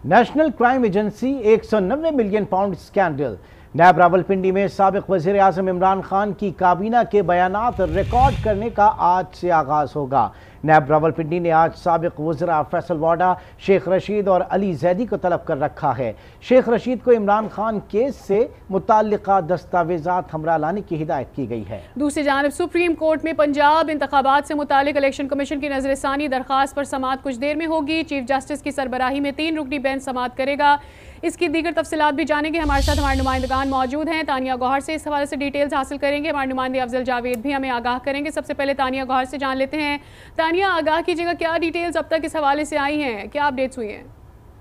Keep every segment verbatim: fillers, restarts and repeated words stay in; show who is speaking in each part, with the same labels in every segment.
Speaker 1: National crime agency एक सौ नब्बे million pound scandal. NAB Rawalpindi में साबिक वज़ीर आज़म इमरान खान की काबीना के बयानात रिकॉर्ड करने का आज से आगाज होगा। नैब रावलपिंडी ने आज साबिक वज़रा फैसल वाडा, शेख रशीद और अली जैदी को तलब कर रखा है। शेख रशीद को इमरान खान केस से मुताल्लिका दस्तावेजात हमरा लाने की हिदायत की गई है।
Speaker 2: दूसरी जानब सुप्रीम कोर्ट में पंजाब इंतखाबात से मुतालिक इलेक्शन कमीशन की नजरसानी दरखास्त पर समाअत कुछ देर में होगी। चीफ जस्टिस की सरबराही में तीन रुकनी बेंच समाअत करेगा। इसकी दीगर तफसीलात भी जानेंगे। हमारे साथ हमारे नुमाइंदगान मौजूद हैं। तानिया गौहर से इस हवाले से डिटेल्स हासिल करेंगे। हमारे नुमाइंदे अफजल जावेद भी हमें आगाह करेंगे। सबसे पहले तानिया गौहर से जान लेते हैं। तानिया, आगाह कीजिएगा, क्या डिटेल्स अब तक इस हवाले से आई हैं, क्या अपडेट्स हुई हैं?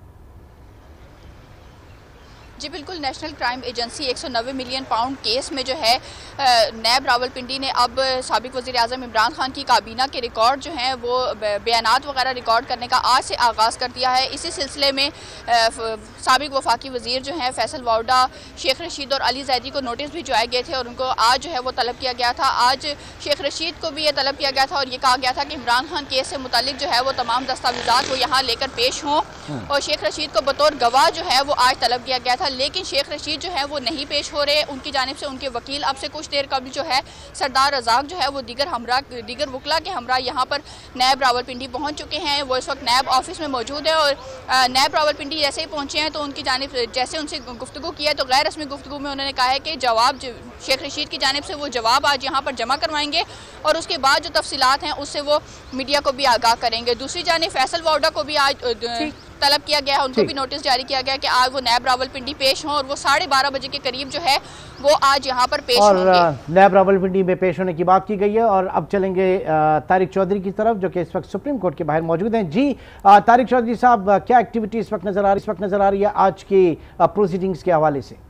Speaker 3: जी बिल्कुल, नेशनल क्राइम एजेंसी एक सौ नब्बे मिलियन पाउंड केस में जो है नैब रावलपिंडी ने अब साबिक वज़ीर आज़म इमरान खान की काबीना के रिकॉर्ड जो हैं वो बयानात वगैरह रिकॉर्ड करने का आज से आगाज़ कर दिया है। इसी सिलसिले में साबिक वफाकी वज़ीर जो हैं फैसल वाडा, शेख रशीद और अली जैदी को नोटिस भिजवाए गए थे और उनको आज जो है वो तलब किया गया था। आज शेख रशीद को भी ये तलब किया गया था और ये कहा गया था कि इमरान खान केस से मुतालिक जो है वो तमाम दस्तावेजात वो यहाँ लेकर पेश हों, और शेख रशीद को बतौर गवाह जो है वो आज तलब किया गया था। लेकिन शेख रशीद जो है वो नहीं पेश हो रहे। उनकी जानिब से उनके वकील अब से कुछ देर कबल जो है सरदार रज़ाक जो है वो दीगर हमरा दीगर वकला के हमरा यहाँ पर नैब रावलपिंडी पहुँच चुके हैं। वो इस वक्त नैब ऑफिस में मौजूद है और नैब रावलपिंडी जैसे ही पहुँचे हैं तो उनकी जानिब जैसे उनसे गुफ्तगू किया तो गैर रस्मी गुफ्तगू में उन्होंने कहा है कि जवाब शेख रशीद की जानिब से वो जवाब आज यहाँ पर जमा करवाएंगे और उसके बाद जो तफसीलात हैं उससे वो मीडिया को भी आगाह करेंगे। दूसरी जानिब फैसल वाडा को भी आज तलब किया गया है, उनको भी नोटिस जारी किया गया कि आज वो नैब रावलपिंडी पेश हों और वो साढ़े बारह बजे के करीब जो है वो आज यहाँ पर पेश
Speaker 1: और
Speaker 3: होंगे।
Speaker 1: नैब रावलपिंडी में पेश होने की बात की गई है। और अब चलेंगे तारिक चौधरी की तरफ, जो कि इस वक्त सुप्रीम कोर्ट के बाहर मौजूद हैं। जी तारिक चौधरी साहब, क्या एक्टिविटी इस वक्त नजर आ रही इस वक्त नजर आ रही है आज की प्रोसीडिंग्स के हवाले से?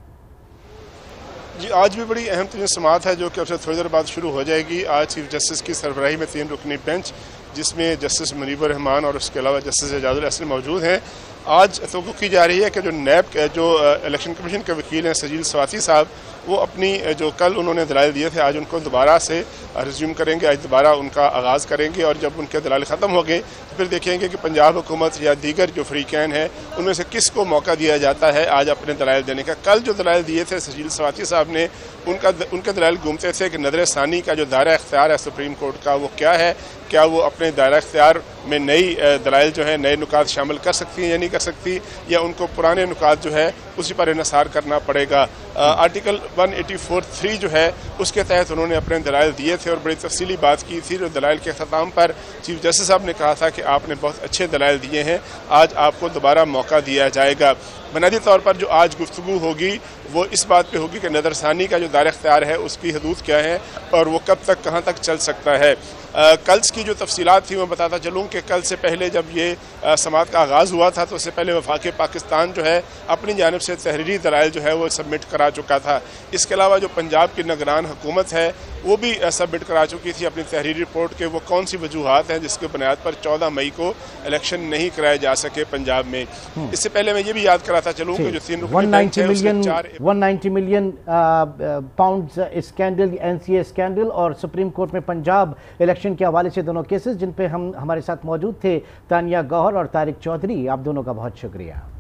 Speaker 4: जी, आज भी बड़ी अहम तरीन समाअत है जो कि अब से थोड़ी देर बाद शुरू हो जाएगी। आज चीफ जस्टिस की सरबराही में तीन रुकनी बेंच, जिसमें जस्टिस मुनीबुर रहमान और उसके अलावा जस्टिस एजाजुल हसन मौजूद हैं। आज तो की जा रही है कि जो नैब जो इलेक्शन कमीशन के वकील हैं सजील स्वाति साहब, वो अपनी जो कल उन्होंने दलाइल दिए थे आज उनको दोबारा से रिज्यूम करेंगे। आज दोबारा उनका आगाज़ करेंगे और जब उनके दलाइल ख़त्म हो गए तो फिर देखेंगे कि पंजाब हुकूमत या दीगर जो फरीकैन हैं उनमें से किस को मौका दिया जाता है आज अपने दलाइल देने का। कल जो दलाइल दिए थे सजील स्वाति साहब ने, उनका उनके दलाइल घूमते थे कि नदर सानी का जो दायरा इख्तियार है सुप्रीम कोर्ट का वो क्या है, क्या वो अपने दायरा इख्तियार में नई दलाइल जो है नए नुकात शामिल कर सकती हैं या नहीं कर सकती, या उनको पुराने नुकात जो है उसी पर इन्हिसार करना पड़ेगा। आर्टिकल एक सौ चौरासी जो है उसके तहत उन्होंने अपने दलाइल दिए थे और बड़ी तफसीली बात की थी। जो दलाइल के अख्ताम पर चीफ जस्टिस साहब ने कहा था कि आपने बहुत अच्छे दलाइल दिए हैं, आज आपको दोबारा मौका दिया जाएगा। बुनियादी तौर पर जो आज गुफ्तगू होगी वो इस बात पे होगी कि नदरसानी का जो दायरा इख्तियार है उसकी हदूद क्या है और वो कब तक कहाँ तक चल सकता है। आ, कल की जो तफसीलात थी मैं बताता चलूँ कि कल से पहले जब ये समाअत का आगाज़ हुआ था तो उससे पहले वफाक पाकिस्तान जो है अपनी जानिब से तहरीरी दलाइल जो है वो सबमिट करा चुका था। इसके अलावा जो पंजाब की निगरान हुकूमत है वो भी सबमिट करा चुकी थी अपनी तहरीरी रिपोर्ट के वो कौन सी वजूहात हैं जिसके बुनियाद पर चौदह मई को इलेक्शन नहीं कराए जा सके पंजाब में। इससे पहले मैं ये भी याद कराता चलूँ कि जो तीन
Speaker 1: नब्बे million pound scandal, NCA scandal और सुप्रीम कोर्ट में पंजाब इलेक्शन के हवाले से दोनों केसेस जिन पे हम हमारे साथ मौजूद थे तानिया गौहर और तारिक चौधरी, आप दोनों का बहुत शुक्रिया।